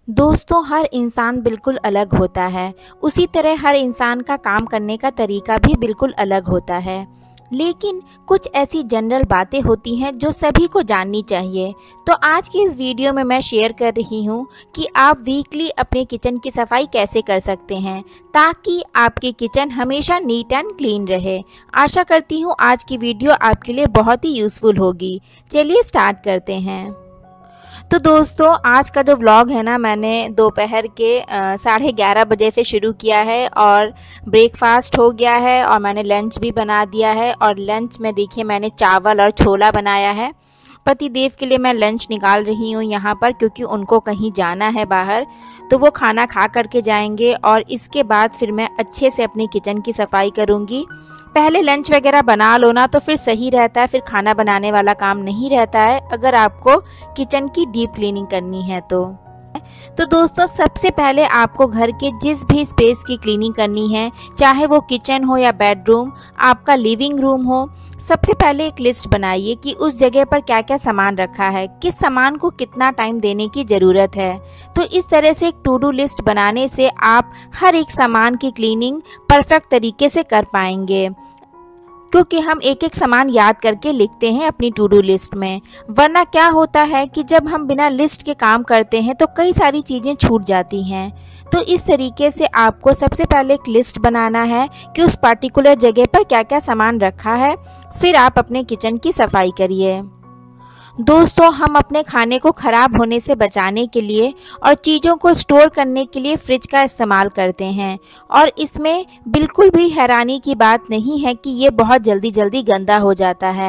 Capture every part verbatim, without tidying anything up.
दोस्तों, हर इंसान बिल्कुल अलग होता है। उसी तरह हर इंसान का काम करने का तरीका भी बिल्कुल अलग होता है। लेकिन कुछ ऐसी जनरल बातें होती हैं जो सभी को जाननी चाहिए। तो आज की इस वीडियो में मैं शेयर कर रही हूँ कि आप वीकली अपने किचन की सफाई कैसे कर सकते हैं ताकि आपकी किचन हमेशा नीट एंड क्लीन रहे। आशा करती हूँ आज की वीडियो आपके लिए बहुत ही यूज़फुल होगी। चलिए स्टार्ट करते हैं। तो दोस्तों, आज का जो व्लॉग है ना, मैंने दोपहर के साढ़े ग्यारह बजे से शुरू किया है और ब्रेकफास्ट हो गया है और मैंने लंच भी बना दिया है। और लंच में देखिए मैंने चावल और छोला बनाया है। पतिदेव के लिए मैं लंच निकाल रही हूँ यहाँ पर, क्योंकि उनको कहीं जाना है बाहर, तो वो खाना खा करके जाएंगे और इसके बाद फिर मैं अच्छे से अपनी किचन की सफाई करूँगी। पहले लंच वगैरह बना लो ना तो फिर सही रहता है, फिर खाना बनाने वाला काम नहीं रहता है अगर आपको किचन की डीप क्लीनिंग करनी है तो। तो दोस्तों, सबसे पहले आपको घर के जिस भी स्पेस की क्लीनिंग करनी है, चाहे वो किचन हो या बेडरूम, आपका लिविंग रूम हो, सबसे पहले एक लिस्ट बनाइए कि उस जगह पर क्या क्या सामान रखा है, किस सामान को कितना टाइम देने की ज़रूरत है। तो इस तरह से एक टू डू लिस्ट बनाने से आप हर एक सामान की क्लीनिंग परफेक्ट तरीके से कर पाएंगे, क्योंकि हम एक एक सामान याद करके लिखते हैं अपनी टू डू लिस्ट में। वरना क्या होता है कि जब हम बिना लिस्ट के काम करते हैं तो कई सारी चीज़ें छूट जाती हैं। तो इस तरीके से आपको सबसे पहले एक लिस्ट बनाना है कि उस पर्टिकुलर जगह पर क्या क्या सामान रखा है, फिर आप अपने किचन की सफाई करिए। दोस्तों, हम अपने खाने को ख़राब होने से बचाने के लिए और चीज़ों को स्टोर करने के लिए फ्रिज का इस्तेमाल करते हैं, और इसमें बिल्कुल भी हैरानी की बात नहीं है कि ये बहुत जल्दी जल्दी गंदा हो जाता है।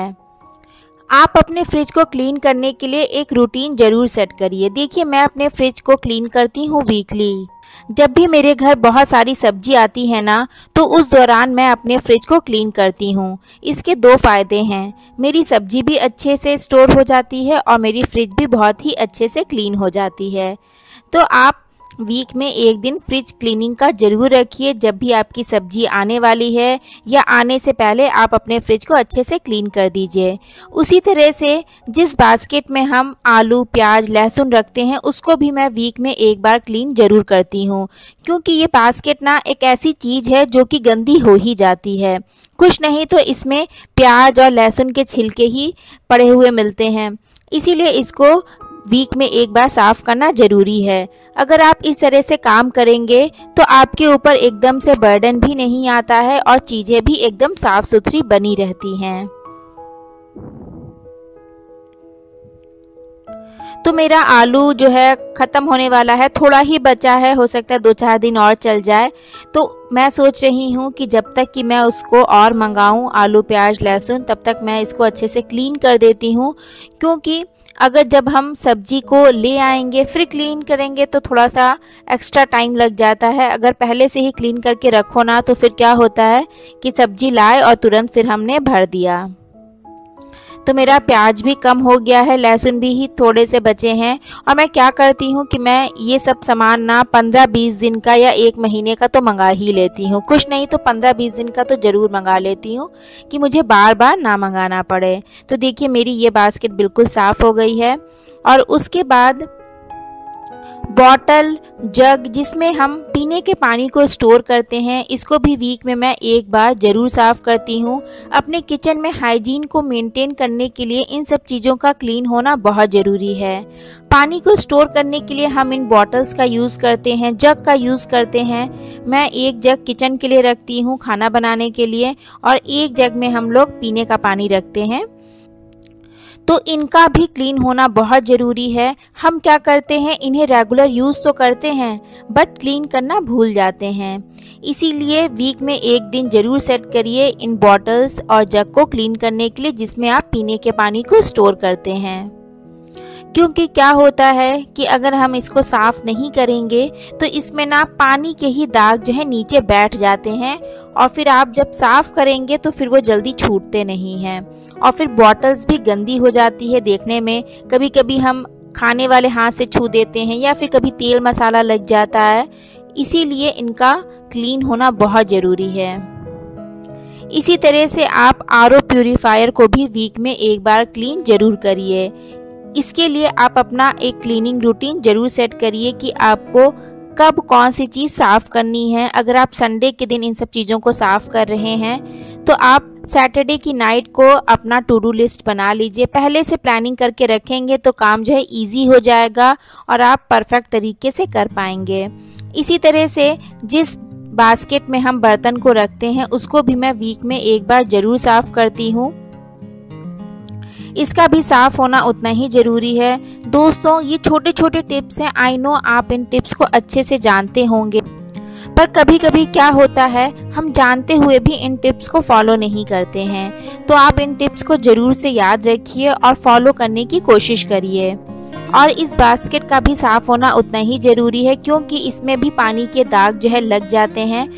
आप अपने फ्रिज को क्लीन करने के लिए एक रूटीन ज़रूर सेट करिए। देखिए, मैं अपने फ्रिज को क्लीन करती हूँ वीकली। जब भी मेरे घर बहुत सारी सब्जी आती है ना, तो उस दौरान मैं अपने फ्रिज को क्लीन करती हूँ। इसके दो फ़ायदे हैं, मेरी सब्जी भी अच्छे से स्टोर हो जाती है और मेरी फ्रिज भी बहुत ही अच्छे से क्लीन हो जाती है। तो आप वीक में एक दिन फ्रिज क्लीनिंग का ज़रूर रखिए। जब भी आपकी सब्जी आने वाली है या आने से पहले आप अपने फ्रिज को अच्छे से क्लीन कर दीजिए। उसी तरह से जिस बास्केट में हम आलू, प्याज, लहसुन रखते हैं, उसको भी मैं वीक में एक बार क्लीन ज़रूर करती हूँ, क्योंकि ये बास्केट ना एक ऐसी चीज़ है जो कि गंदी हो ही जाती है। कुछ नहीं तो इसमें प्याज और लहसुन के छिलके ही पड़े हुए मिलते हैं, इसीलिए इसको वीक में एक बार साफ़ करना ज़रूरी है। अगर आप इस तरह से काम करेंगे तो आपके ऊपर एकदम से बर्डन भी नहीं आता है और चीज़ें भी एकदम साफ़ सुथरी बनी रहती हैं। तो मेरा आलू जो है ख़त्म होने वाला है, थोड़ा ही बचा है, हो सकता है दो चार दिन और चल जाए। तो मैं सोच रही हूँ कि जब तक कि मैं उसको और मंगाऊँ आलू, प्याज, लहसुन, तब तक मैं इसको अच्छे से क्लीन कर देती हूँ। क्योंकि अगर जब हम सब्जी को ले आएंगे फिर क्लीन करेंगे तो थोड़ा सा एक्स्ट्रा टाइम लग जाता है। अगर पहले से ही क्लीन करके रखो ना तो फिर क्या होता है कि सब्जी लाए और तुरंत फिर हमने भर दिया। तो मेरा प्याज भी कम हो गया है, लहसुन भी ही थोड़े से बचे हैं। और मैं क्या करती हूँ कि मैं ये सब सामान ना पंद्रह बीस दिन का या एक महीने का तो मंगा ही लेती हूँ। कुछ नहीं तो पंद्रह बीस दिन का तो ज़रूर मंगा लेती हूँ कि मुझे बार बार ना मंगाना पड़े। तो देखिए, मेरी ये बास्केट बिल्कुल साफ़ हो गई है। और उसके बाद बॉटल, जग जिसमें हम पीने के पानी को स्टोर करते हैं, इसको भी वीक में मैं एक बार ज़रूर साफ़ करती हूँ। अपने किचन में हाइजीन को मेंटेन करने के लिए इन सब चीज़ों का क्लीन होना बहुत ज़रूरी है। पानी को स्टोर करने के लिए हम इन बॉटल्स का यूज़ करते हैं, जग का यूज़ करते हैं। मैं एक जग किचन के लिए रखती हूँ खाना बनाने के लिए, और एक जग में हम लोग पीने का पानी रखते हैं। तो इनका भी क्लीन होना बहुत ज़रूरी है। हम क्या करते हैं, इन्हें रेगुलर यूज़ तो करते हैं बट क्लीन करना भूल जाते हैं। इसीलिए वीक में एक दिन ज़रूर सेट करिए इन बॉटल्स और जग को क्लीन करने के लिए, जिसमें आप पीने के पानी को स्टोर करते हैं। क्योंकि क्या होता है कि अगर हम इसको साफ़ नहीं करेंगे तो इसमें ना पानी के ही दाग जो है नीचे बैठ जाते हैं, और फिर आप जब साफ़ करेंगे तो फिर वो जल्दी छूटते नहीं हैं। और फिर बॉटल्स भी गंदी हो जाती है देखने में। कभी कभी हम खाने वाले हाथ से छू देते हैं या फिर कभी तेल मसाला लग जाता है, इसीलिए इनका क्लीन होना बहुत ज़रूरी है। इसी तरह से आप आर ओ प्यूरीफायर को भी वीक में एक बार क्लीन ज़रूर करिए। इसके लिए आप अपना एक क्लीनिंग रूटीन ज़रूर सेट करिए कि आपको कब कौन सी चीज़ साफ़ करनी है। अगर आप संडे के दिन इन सब चीज़ों को साफ़ कर रहे हैं तो आप सैटरडे की नाइट को अपना टू डू लिस्ट बना लीजिए। पहले से प्लानिंग करके रखेंगे तो काम जो है ईजी हो जाएगा और आप परफेक्ट तरीके से कर पाएंगे। इसी तरह से जिस बास्केट में हम बर्तन को रखते हैं उसको भी मैं वीक में एक बार ज़रूर साफ़ करती हूँ। इसका भी साफ़ होना उतना ही ज़रूरी है। दोस्तों, ये छोटे छोटे टिप्स हैं, आई नो आप इन टिप्स को अच्छे से जानते होंगे, पर कभी कभी क्या होता है हम जानते हुए भी इन टिप्स को फॉलो नहीं करते हैं। तो आप इन टिप्स को ज़रूर से याद रखिए और फॉलो करने की कोशिश करिए। और इस बास्केट का भी साफ़ होना उतना ही ज़रूरी है क्योंकि इसमें भी पानी के दाग जो है लग जाते हैं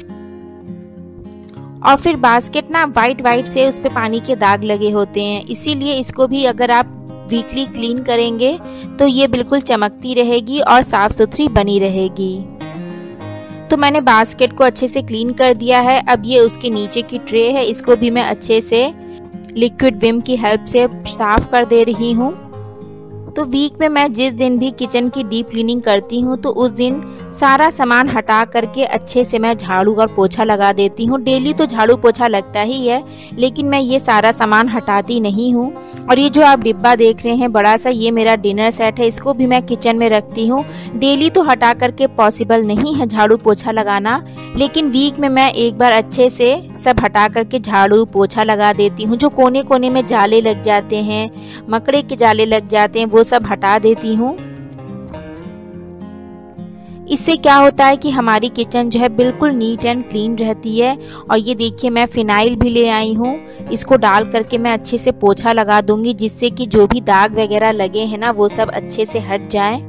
और फिर बास्केट ना वाइट वाइट से उस पे पानी के दाग लगे होते हैं। इसीलिए इसको भी अगर आप वीकली क्लीन करेंगे तो ये बिल्कुल चमकती रहेगी और साफ़ सुथरी बनी रहेगी। तो मैंने बास्केट को अच्छे से क्लीन कर दिया है। अब ये उसके नीचे की ट्रे है, इसको भी मैं अच्छे से लिक्विड विम की हेल्प से साफ़ कर दे रही हूँ। तो वीक में मैं जिस दिन भी किचन की डीप क्लीनिंग करती हूँ तो उस दिन सारा सामान हटा करके अच्छे से मैं झाड़ू और पोछा लगा देती हूँ। डेली तो झाड़ू पोछा लगता ही है, लेकिन मैं ये सारा सामान हटाती नहीं हूँ। और ये जो आप डिब्बा देख रहे हैं बड़ा सा, ये मेरा डिनर सेट है, इसको भी मैं किचन में रखती हूँ। डेली तो हटा करके पॉसिबल नहीं है झाड़ू पोछा लगाना, लेकिन वीक में मैं एक बार अच्छे से सब हटा करके झाड़ू पोछा लगा देती हूँ। जो कोने कोने में जाले लग जाते हैं, मकड़े के जाले लग जाते हैं, वो सब हटा देती हूँ। इससे क्या होता है कि हमारी किचन जो है बिल्कुल नीट एंड क्लीन रहती है। और ये देखिए मैं फिनाइल भी ले आई हूँ, इसको डाल करके मैं अच्छे से पोछा लगा दूंगी जिससे कि जो भी दाग वगैरह लगे हैं ना वो सब अच्छे से हट जाएं।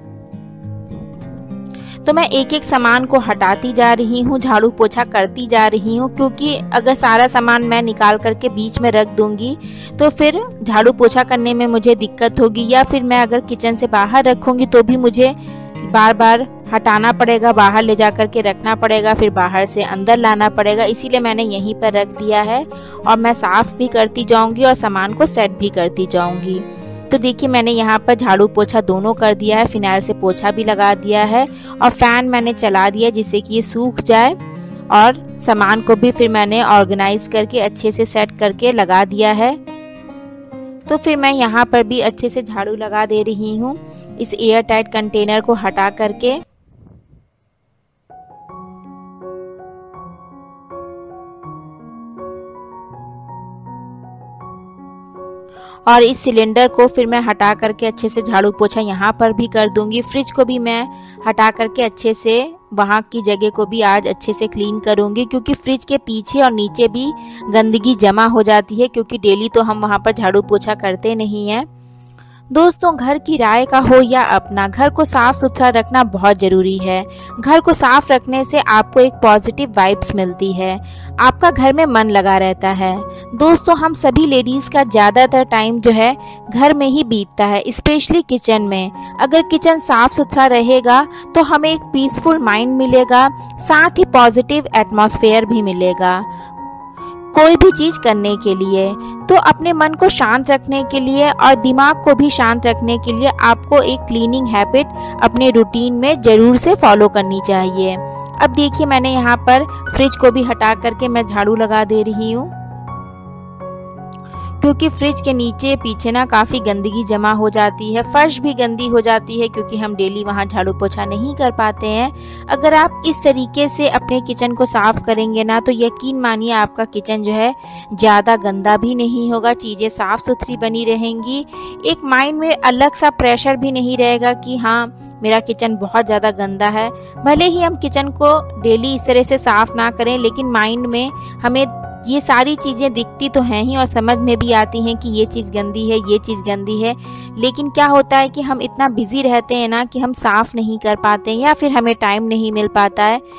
तो मैं एक एक सामान को हटाती जा रही हूँ, झाड़ू पोछा करती जा रही हूँ, क्योंकि अगर सारा सामान मैं निकाल करके बीच में रख दूंगी तो फिर झाड़ू पोछा करने में मुझे दिक्कत होगी, या फिर मैं अगर किचन से बाहर रखूंगी तो भी मुझे बार बार हटाना पड़ेगा, बाहर ले जा कर के रखना पड़ेगा, फिर बाहर से अंदर लाना पड़ेगा। इसीलिए मैंने यहीं पर रख दिया है और मैं साफ़ भी करती जाऊंगी और सामान को सेट भी करती जाऊंगी। तो देखिए मैंने यहाँ पर झाड़ू पोछा दोनों कर दिया है, फिनाइल से पोछा भी लगा दिया है और फैन मैंने चला दिया जिससे कि ये सूख जाए। और सामान को भी फिर मैंने ऑर्गेनाइज करके अच्छे से सेट करके लगा दिया है। तो फिर मैं यहाँ पर भी अच्छे से झाड़ू लगा दे रही हूँ इस एयर टाइट कंटेनर को हटा करके। और इस सिलेंडर को फिर मैं हटा करके अच्छे से झाड़ू पोछा यहाँ पर भी कर दूंगी। फ्रिज को भी मैं हटा करके अच्छे से वहाँ की जगह को भी आज अच्छे से क्लीन करूँगी, क्योंकि फ्रिज के पीछे और नीचे भी गंदगी जमा हो जाती है, क्योंकि डेली तो हम वहाँ पर झाड़ू पोछा करते नहीं हैं। दोस्तों, घर की राय का हो या अपना, घर को साफ सुथरा रखना बहुत ज़रूरी है। घर को साफ रखने से आपको एक पॉजिटिव वाइब्स मिलती है, आपका घर में मन लगा रहता है। दोस्तों, हम सभी लेडीज़ का ज़्यादातर टाइम जो है घर में ही बीतता है, स्पेशली किचन में। अगर किचन साफ सुथरा रहेगा तो हमें एक पीसफुल माइंड मिलेगा, साथ ही पॉजिटिव एटमॉस्फेयर भी मिलेगा कोई भी चीज़ करने के लिए। तो अपने मन को शांत रखने के लिए और दिमाग को भी शांत रखने के लिए आपको एक क्लीनिंग हैबिट अपने रूटीन में ज़रूर से फॉलो करनी चाहिए। अब देखिए मैंने यहाँ पर फ्रिज को भी हटा करके मैं झाड़ू लगा दे रही हूँ, क्योंकि फ्रिज के नीचे पीछे ना काफ़ी गंदगी जमा हो जाती है, फर्श भी गंदी हो जाती है, क्योंकि हम डेली वहाँ झाड़ू पोछा नहीं कर पाते हैं। अगर आप इस तरीके से अपने किचन को साफ़ करेंगे ना तो यकीन मानिए आपका किचन जो है ज़्यादा गंदा भी नहीं होगा, चीज़ें साफ़ सुथरी बनी रहेंगी। एक माइंड में अलग सा प्रेशर भी नहीं रहेगा कि हाँ मेरा किचन बहुत ज़्यादा गंदा है। भले ही हम किचन को डेली इस तरह से साफ़ ना करें, लेकिन माइंड में हमें ये सारी चीज़ें दिखती तो हैं ही और समझ में भी आती हैं कि ये चीज़ गंदी है, ये चीज़ गंदी है। लेकिन क्या होता है कि हम इतना बिजी रहते हैं ना कि हम साफ़ नहीं कर पाते हैं, या फिर हमें टाइम नहीं मिल पाता है,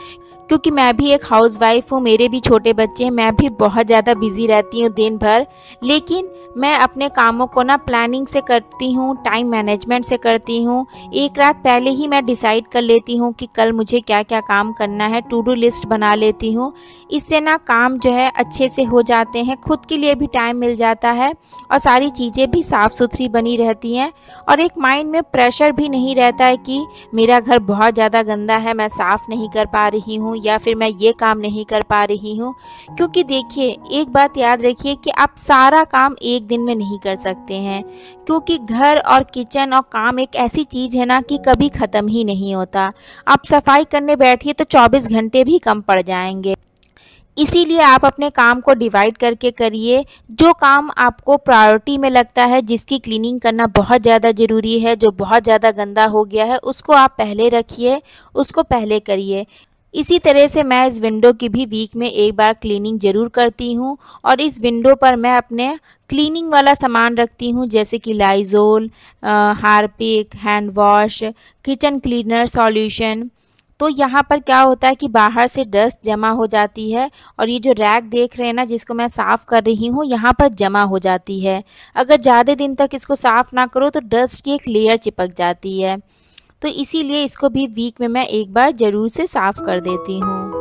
क्योंकि मैं भी एक हाउसवाइफ हूँ, मेरे भी छोटे बच्चे हैं, मैं भी बहुत ज़्यादा बिजी रहती हूँ दिन भर। लेकिन मैं अपने कामों को ना प्लानिंग से करती हूँ, टाइम मैनेजमेंट से करती हूँ। एक रात पहले ही मैं डिसाइड कर लेती हूँ कि कल मुझे क्या क्या काम करना है, टू डू लिस्ट बना लेती हूँ। इससे ना काम जो है अच्छे से हो जाते हैं, खुद के लिए भी टाइम मिल जाता है और सारी चीज़ें भी साफ़ सुथरी बनी रहती हैं। और एक माइंड में प्रेशर भी नहीं रहता है कि मेरा घर बहुत ज़्यादा गंदा है, मैं साफ़ नहीं कर पा रही हूँ या फिर मैं ये काम नहीं कर पा रही हूँ। क्योंकि देखिए, एक बात याद रखिए कि आप सारा काम एक दिन में नहीं कर सकते हैं, क्योंकि घर और किचन और काम एक ऐसी चीज़ है ना कि कभी ख़त्म ही नहीं होता। आप सफाई करने बैठिए तो चौबीस घंटे भी कम पड़ जाएंगे। इसीलिए आप अपने काम को डिवाइड करके करिए। जो काम आपको प्रायोरिटी में लगता है, जिसकी क्लीनिंग करना बहुत ज़्यादा ज़रूरी है, जो बहुत ज़्यादा गंदा हो गया है, उसको आप पहले रखिए, उसको पहले करिए। इसी तरह से मैं इस विंडो की भी वीक में एक बार क्लीनिंग ज़रूर करती हूँ और इस विंडो पर मैं अपने क्लीनिंग वाला सामान रखती हूँ, जैसे कि Lysol, Harpic, hand wash, kitchen cleaner solution. तो यहाँ पर क्या होता है कि बाहर से डस्ट जमा हो जाती है और ये जो रैक देख रहे हैं ना, जिसको मैं साफ़ कर रही हूँ, यहाँ पर जमा हो जाती है। अगर ज़्यादा दिन तक इसको साफ़ ना करो तो डस्ट की एक लेयर चिपक जाती है। तो इसीलिए इसको भी वीक में मैं एक बार ज़रूर से साफ़ कर देती हूँ।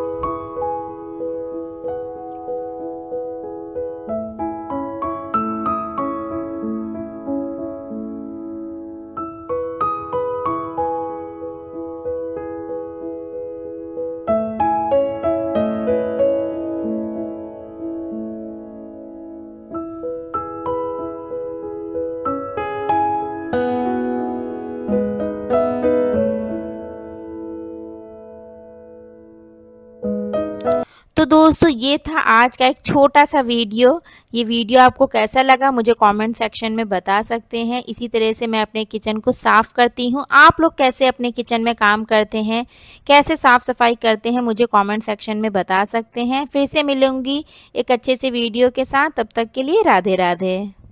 तो दोस्तों, ये था आज का एक छोटा सा वीडियो। ये वीडियो आपको कैसा लगा मुझे कमेंट सेक्शन में बता सकते हैं। इसी तरह से मैं अपने किचन को साफ़ करती हूँ। आप लोग कैसे अपने किचन में काम करते हैं, कैसे साफ़ सफाई करते हैं, मुझे कमेंट सेक्शन में बता सकते हैं। फिर से मिलूंगी एक अच्छे से वीडियो के साथ। तब तक के लिए राधे राधे।